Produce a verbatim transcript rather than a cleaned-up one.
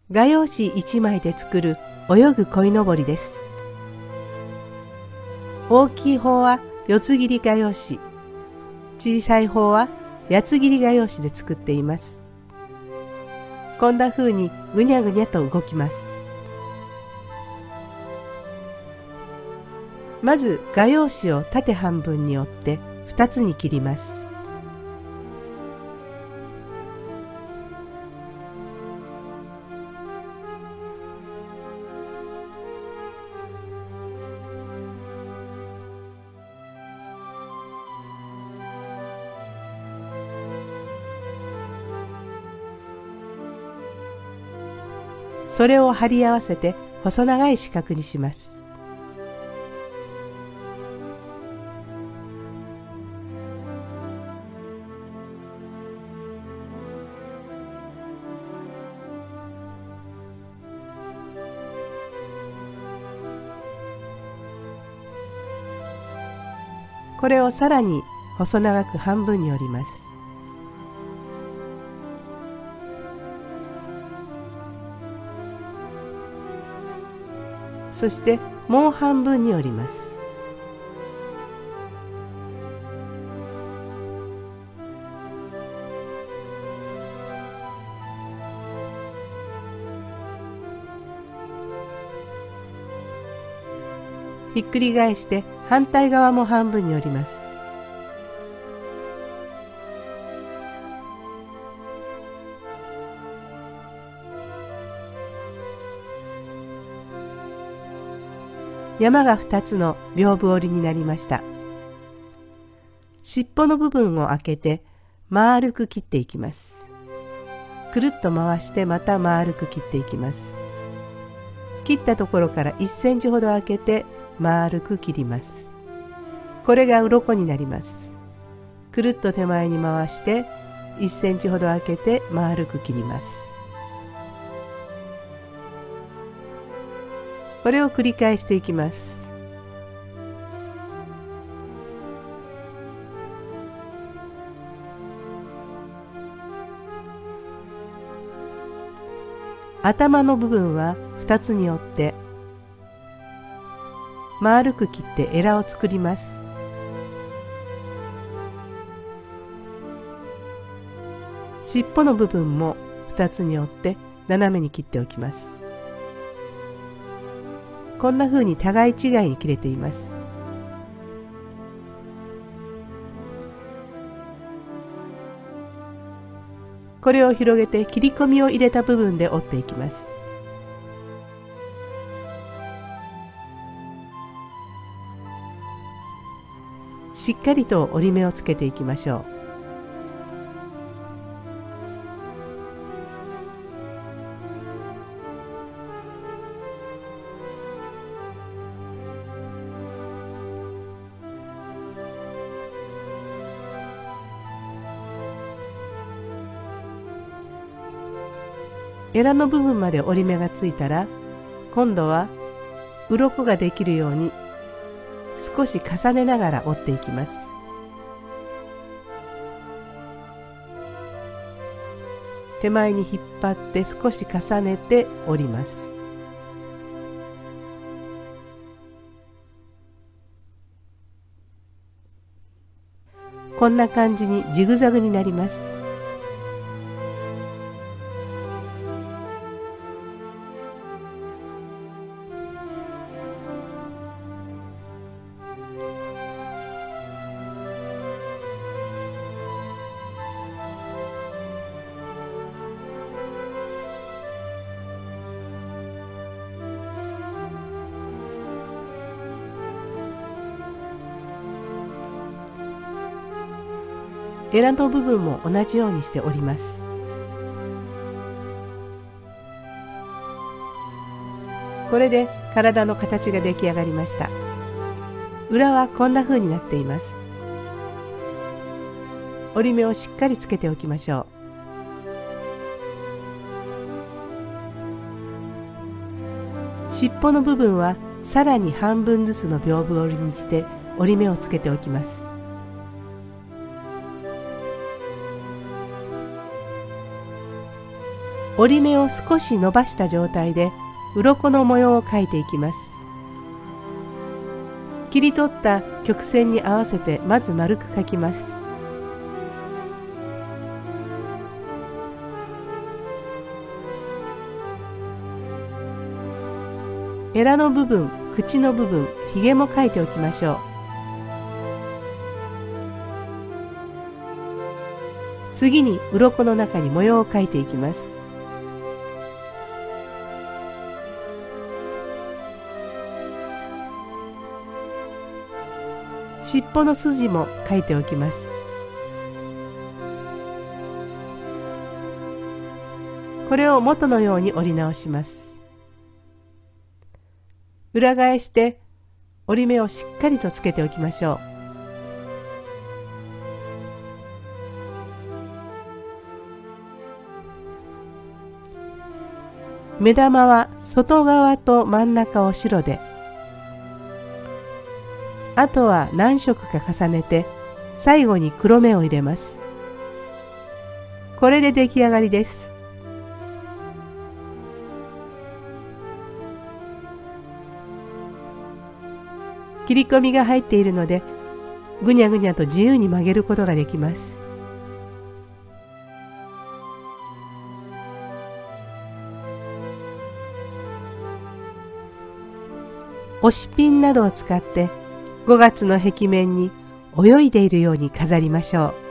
画用紙いちまいで作る泳ぐ鯉のぼりです。大きい方は四つ切り画用紙、小さい方は八つ切り画用紙で作っています。こんな風にぐにゃぐにゃと動きます。まず画用紙を縦半分に折ってふたつに切ります。それを貼り合わせて細長い四角にします。これをさらに細長く半分に折ります。そしてもう半分に折ります。ひっくり返して反対側も半分に折ります。山がふたつの屏風折りになりました。尻尾の部分を開けて丸く切っていきます。くるっと回してまた丸く切っていきます。切ったところからいっセンチほど開けて丸く切ります。これが鱗になります。くるっと手前に回していっセンチほど開けて丸く切ります。これを繰り返していきます。頭の部分はふたつに折って丸く切ってエラを作ります。尻尾の部分もふたつに折って斜めに切っておきます。こんな風に互い違いに切れています。これを広げて切り込みを入れた部分で折っていきます。しっかりと折り目をつけていきましょう。エラの部分まで折り目がついたら、今度は鱗ができるように少し重ねながら折っていきます。手前に引っ張って少し重ねて折ります。こんな感じにジグザグになります。エラの部分も同じようにして折ります。これで体の形が出来上がりました。裏はこんな風になっています。折り目をしっかりつけておきましょう。尻尾の部分はさらに半分ずつの屏風折りにして折り目をつけておきます。 折り目を少し伸ばした状態で鱗の模様を描いていきます。切り取った曲線に合わせてまず丸く描きます。エラの部分、口の部分、ひげも描いておきましょう。次に鱗の中に模様を描いていきます。尻尾の筋も描いておきます。これを元のように折り直します。裏返して折り目をしっかりとつけておきましょう。目玉は外側と真ん中を白で、あとは何色か重ねて最後に黒目を入れます。これで出来上がりです。切り込みが入っているのでぐにゃぐにゃと自由に曲げることができます。押しピンなどを使ってごがつの壁面に泳いでいるように飾りましょう。